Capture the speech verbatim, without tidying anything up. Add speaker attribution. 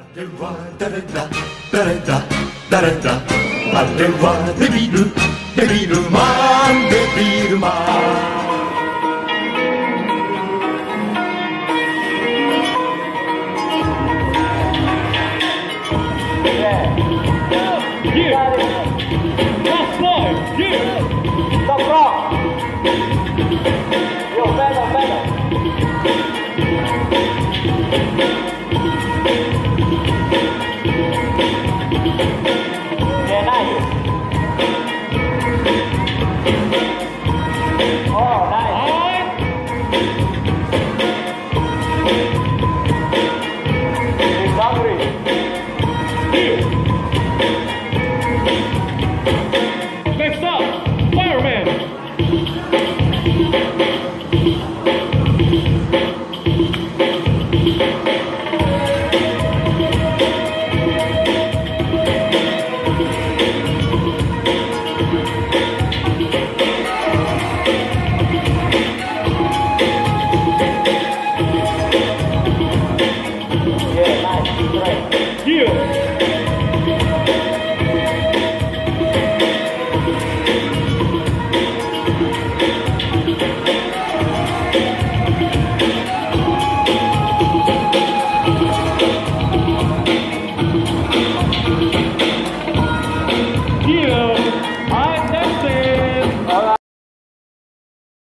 Speaker 1: れは誰だ誰だ誰だあれはデビルデビルマンデビルマン
Speaker 2: Here.